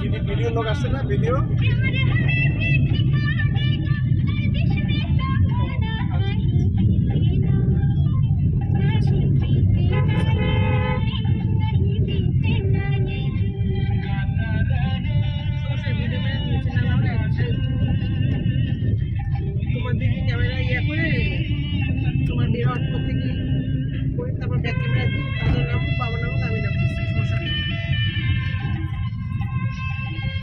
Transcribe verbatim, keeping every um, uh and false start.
video লোক আসছে না ভিডিও তোমার দিকে ক্যামেরা ইয়ে করে তোমার বের হওয়ার পর থেকে তারপর ব্যাক ক্যামেরা দিয়ে তাদের নাম বাবা নাম